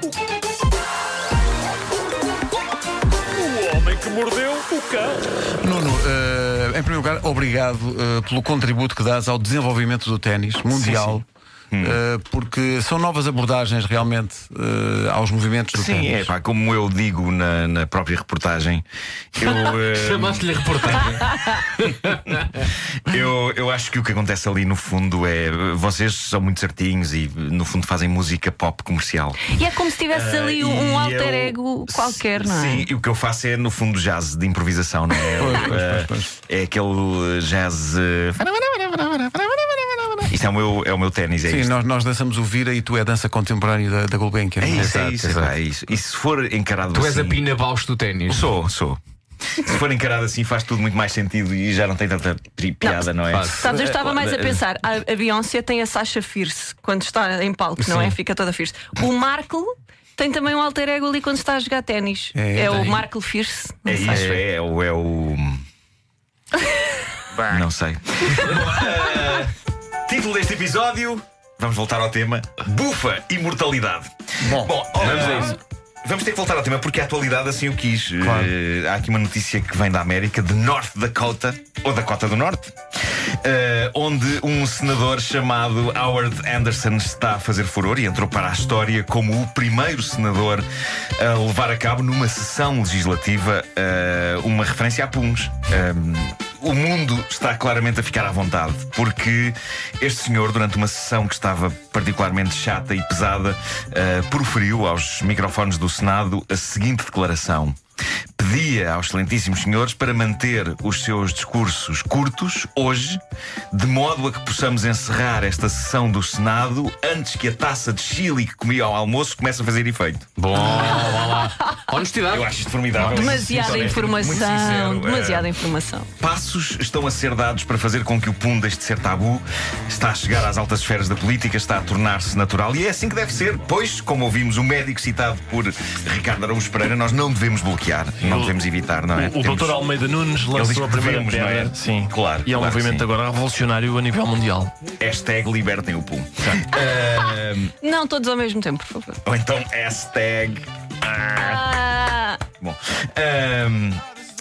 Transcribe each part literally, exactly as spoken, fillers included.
O homem que mordeu o cão. Nuno, uh, em primeiro lugar, obrigado uh, pelo contributo que dás ao desenvolvimento do ténis mundial. Sim, sim. Hum. Uh, porque são novas abordagens realmente uh, aos movimentos do Sim, ténis. é pá, como eu digo na, na própria reportagem, eu uh... chamaste-lhe a reportagem. eu, eu acho que o que acontece ali no fundo é vocês são muito certinhos e no fundo fazem música pop comercial. E é como se tivesse uh, ali um alter ego qualquer, não é? Sim, e o que eu faço é no fundo jazz de improvisação, não é? Pois, pois, pois, pois. É aquele jazz. Uh... Isto é o meu, é o meu ténis, é Sim, isto. nós, nós dançamos o Vira e tu é a dança contemporânea da, da Gulbenkian. É isso, Exato, é isso, exato. é isso. E se for encarado Tu assim, és a Pina Bausch do ténis. Sou, sou. Se for encarado assim faz tudo muito mais sentido e já não tem tanta tri- piada, não, não é? Faz. Sabes, eu estava mais a pensar, a, a Beyoncé tem a Sasha Fierce quando está em palco, não é? Fica toda Fierce. O Markle tem também um alter ego ali quando está a jogar ténis. É, É, tem. o Markle Fierce. Não É sei. isso, é, é o. É o... Não sei. uh, título deste episódio. Vamos voltar ao tema. Bufa imortalidade. Bom, Bom vamos a isso. Vamos ter que voltar ao tema porque a atualidade assim o quis. Claro. Uh, há aqui uma notícia que vem da América, de North Dakota, ou Dakota do Norte, uh, onde um senador chamado Howard Anderson está a fazer furor e entrou para a história como o primeiro senador a levar a cabo numa sessão legislativa uh, uma referência a puns. Um, O mundo está claramente a ficar à vontade, porque este senhor, durante uma sessão que estava particularmente chata e pesada, uh, proferiu aos microfones do Senado a seguinte declaração. Pedia aos excelentíssimos senhores para manter os seus discursos curtos hoje, de modo a que possamos encerrar esta sessão do Senado antes que a taça de chili que comi ao almoço comece a fazer efeito. Bom, vá lá. Honestidade. Eu acho isto formidável. Demasiada Muito honesto, muito informação. sincero. Demasiada Uh, informação. Passos estão a ser dados para fazer com que o pum deixe de ser tabu. Está a chegar às altas esferas da política, está a tornar-se natural. E é assim que deve ser, pois, como ouvimos o médico citado por Ricardo Araújo Pereira, nós não devemos bloquear, não devemos evitar, não é? O Temos- doutor Almeida Nunes Ele diz lançou a que primeira devemos, não é? pedra. Sim, Claro, E é um claro que movimento sim. agora revolucionário a nível mundial. Hashtag libertem o pum. Ah, Não todos ao mesmo tempo, por favor. ou então hashtag. Ah, Bom. ahm,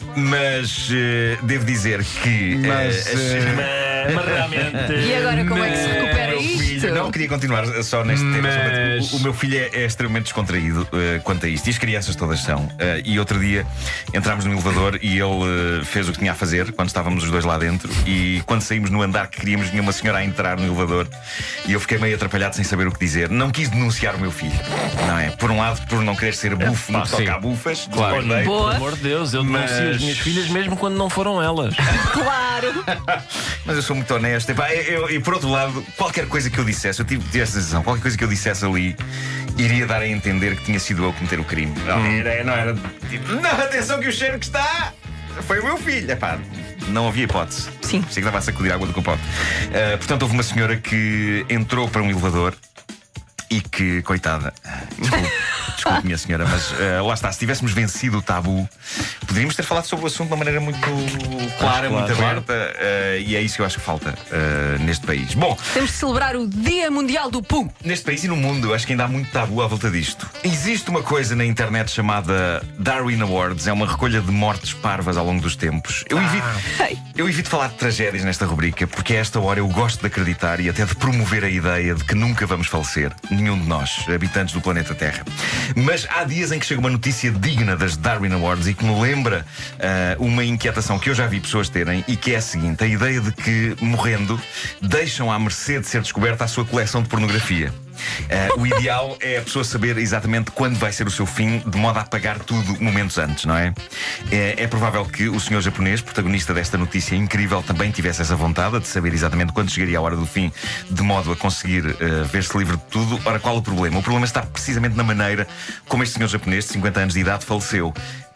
mas eh, devo dizer que. eh, Mas, as- eh, Mas realmente. e agora como é que se recupera Meu isto? filho, não queria continuar só neste tema. Mas- só para- O, o meu filho é, é extremamente descontraído uh, quanto a isto. E as crianças todas são. Uh, e outro dia entramos no elevador e ele uh, fez o que tinha a fazer quando estávamos os dois lá dentro. E quando saímos no andar que queríamos, vinha uma senhora a entrar no elevador. E eu fiquei meio atrapalhado sem saber o que dizer. Não quis denunciar o meu filho. Não é? Por um lado, por não querer ser bufo no que toca a bufas. Claro. discordei. Boa. Pelo amor de Deus, eu denuncio Mas- as minhas filhas mesmo quando não foram elas. Claro. Mas eu sou muito honesto. E, pá, eu- e por outro lado, qualquer coisa que eu dissesse, eu tive, tive essa sensação, qualquer coisa que eu dissesse ali iria dar a entender que tinha sido eu a cometer o crime. Não era, não era tipo, não, atenção que o cheiro que está foi o meu filho. Epá, não havia hipótese. Sim. Sei que estava a sacudir a água do copote. Uh, portanto, houve uma senhora que entrou para um elevador e que, coitada, desculpe, desculpe minha senhora, mas uh, lá está, se tivéssemos vencido o tabu, poderíamos ter falado sobre o assunto de uma maneira muito clara, Claro, muito claro. aberta, uh, e é isso que eu acho que falta uh, neste país. Bom, Temos de celebrar o Dia Mundial do Pum. neste país e no mundo, eu acho que ainda há muito tabu à volta disto. Existe uma coisa na internet chamada Darwin Awards, é uma recolha de mortes parvas ao longo dos tempos. Eu evito, Ei. eu evito falar de tragédias nesta rubrica, porque a esta hora eu gosto de acreditar e até de promover a ideia de que nunca vamos falecer. Nenhum de nós, habitantes do planeta Terra. Mas há dias em que chega uma notícia digna das Darwin Awards e que me lembra ah, uma inquietação que eu já vi pessoas terem e que é a seguinte: a ideia de que, morrendo, deixam à mercê de ser descoberta a sua coleção de pornografia. Uh, o ideal é a pessoa saber exatamente quando vai ser o seu fim, de modo a apagar tudo momentos antes, não é? É, é provável que o senhor japonês, protagonista desta notícia incrível, também tivesse essa vontade de saber exatamente quando chegaria a hora do fim, de modo a conseguir uh, ver-se livre de tudo. Ora, qual o problema? O problema está precisamente na maneira como este senhor japonês, de cinquenta anos de idade, faleceu.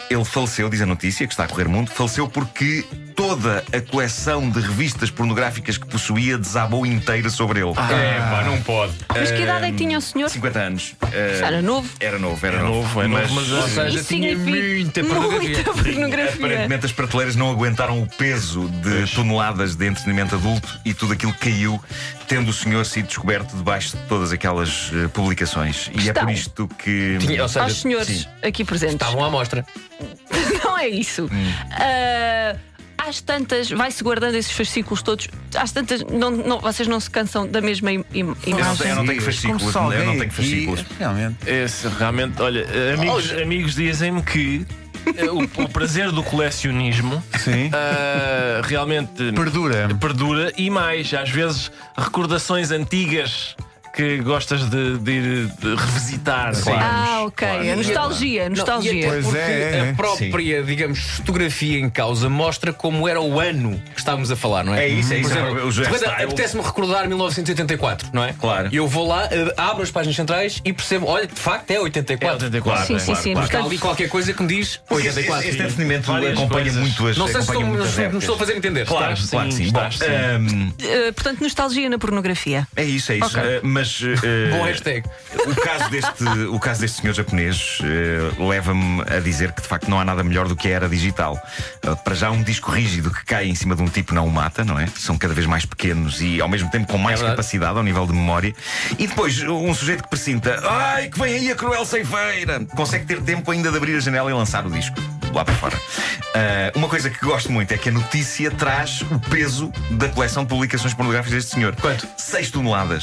Ele faleceu, diz a notícia, que está a correr mundo, faleceu porque toda a coleção de revistas pornográficas que possuía desabou inteira sobre ele. É, pá, não pode. Mas que idade é que tinha o senhor? cinquenta anos. Uh, Era novo. Era novo, era É novo. novo, é novo, mas Ou já- seja, Isso tinha significa muita pornografia. muita pornografia. Aparentemente as prateleiras não aguentaram o peso de toneladas de entretenimento adulto e tudo aquilo caiu, tendo o senhor sido descoberto debaixo de todas aquelas eh, publicações. E é Estão. por isto que. Tinha, ou seja, Aos senhores sim. aqui presentes. estavam à mostra. Não é isso. Ah, às tantas, vai-se guardando esses fascículos todos. Às tantas, não, não- vocês não se cansam da mesma im- im- Eu não imagem. tenho, eu não tenho fascículos, Como só eu alguém não tenho aqui, fascículos. Realmente. Esse, realmente, olha, amigos, amigos dizem-me que eh, o, o prazer do colecionismo Sim. ah, realmente Perdura. perdura e mais, às vezes, recordações antigas que gostas de, de ir de revisitar. Ah, ok. Claro. A nostalgia, Não, e nostalgia. até Pois porque é, é. a própria, digamos, fotografia em causa mostra como era o ano que estávamos a falar, não é? É isso, é Por isso. exemplo, O de repente, hairstyle. apetece-me recordar mil novecentos e oitenta e quatro, não é? Claro. E eu vou lá, eh, abro as páginas centrais e percebo, olha, de facto é oitenta e É quatro. oitenta e quatro. Sim, sim, sim. claro. Porque há Portanto, ali qualquer coisa que me diz Porque oitenta e este, quatro. este entretenimento Várias acompanha coisas. muito as. Não sei se estou, acompanha não muitas estou- não épocas. estou a fazer entender. Claro, Estás, claro, sim, sim. estás, Bom, sim. ahm, eh, portanto, nostalgia na pornografia. é isso, é isso. Ok. Ah, mas. ah, Bom hashtag. O caso deste, o caso deste senhor japonês eh, leva-me a dizer que de facto não há nada melhor do que a era digital. Eh, para já, um disco rígido que cai em cima de um tipo não o mata, não é? São cada vez mais pequenos e ao mesmo tempo com mais É verdade. capacidade ao nível de memória. E depois, um sujeito que presinta, ai, que vem aí a cruel ceifeira, consegue ter tempo ainda de abrir a janela e lançar o disco lá para fora. Ah, uma coisa que gosto muito é que a notícia traz o peso da coleção de publicações pornográficas deste senhor. Quanto? seis toneladas.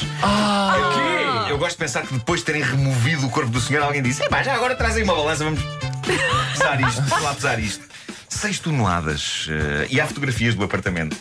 Eu, eu gosto de pensar que depois de terem removido o corpo do senhor, alguém disse: "Epá, já agora trazem uma balança, vamos pesar isto, vamos lá pesar isto." seis toneladas. eh, e há fotografias do apartamento.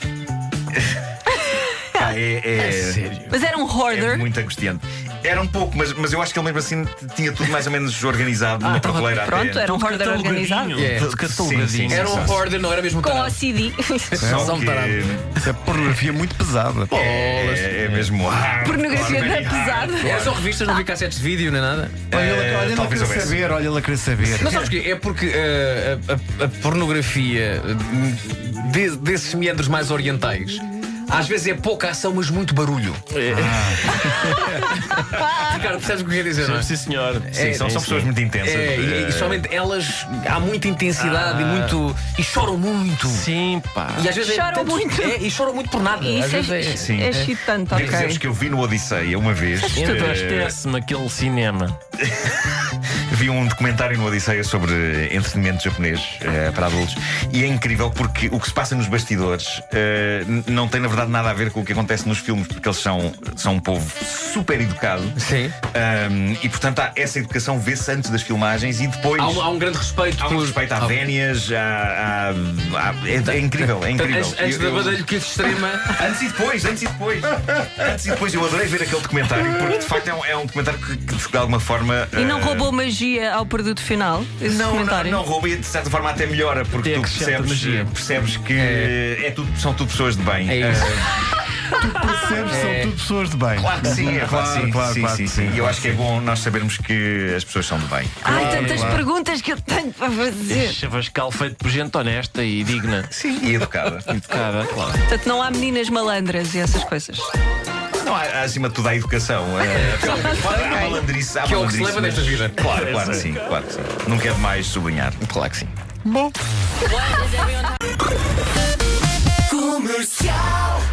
Pá, é, é, Mas era um é hoarder. muito angustiante. Era um pouco, mas, mas eu acho que ele mesmo assim tinha tudo mais ou menos organizado numa prateleira Pronto, até. era um hoarder organizado. É. Tudo catalogadinho. Sim, sim, Era um hoarder, não era mesmo Com tarado. O C D. Só Só um que tarado. Isso é pornografia muito pesada. é, é mesmo. Ah, Pornografia claro, da pesada. Era só revistas, não vi cassetes de vídeo nem nada. Olha, ele, olha, ele a talvez querer houvesse. saber, olha, ele a querer saber. Não sabes porquê? É porque eh, a, a- a pornografia de- desses meandros mais orientais às vezes é pouca ação, mas muito barulho. Ricardo, percebes o que eu quero dizer, não é? Sim, senhor. Sim, são, são pessoas muito intensas. É, e, e somente elas há muita intensidade e muito. e choram muito. Sim, pá. E às vezes é Choram tanto- muito. é, e choram muito por nada. Às Isso vezes é, é. Sim. é excitante, Devo dizer-vos ok. que eu vi no Odisseia uma vez. Ainda eh, abastece-me aquele cinema. Vi um documentário no Odisseia sobre entretenimento japonês eh, para adultos e é incrível porque o que se passa nos bastidores eh, n- não tem na verdade nada a ver com o que acontece nos filmes, porque eles são, são um povo super educado. Sim. Ahm, e portanto há, essa educação vê-se antes das filmagens e depois Há um, há um grande respeito há um por. respeito à há- vénias, há- há- há- é, é incrível, é Portanto, incrível. Antes, antes Eu- da eu- badalhoquice extrema. Antes e depois, antes e depois. Antes e depois, eu adorei ver aquele documentário, porque de facto é um, é um documentário que, que de alguma forma. E não eh, roubou magia ao produto final? Esse Não, não, comentário? não rouba e de certa forma até melhora, porque Até tu acrescenta percebes, magia. percebes que é. tudo, são tudo pessoas de bem. É isso. Percebes, são tudo pessoas de bem. Claro que sim, é claro, que sim, claro, sim, claro sim, que sim. sim. E eu acho que é bom nós sabermos que as pessoas são de bem. Ai, tantas perguntas que eu tenho para fazer. Chavascal feito por gente honesta e digna. Sim, e educada. Educada, claro. Portanto, não há meninas malandras e essas coisas. Não, há, há, acima de tudo há educação. É, há malandrice, há Que é o que se malandrice, leva mas- nesta vida. Claro, claro que sim, claro que sim. Nunca é demais sublinhar. Claro que sim. Bom. Comercial.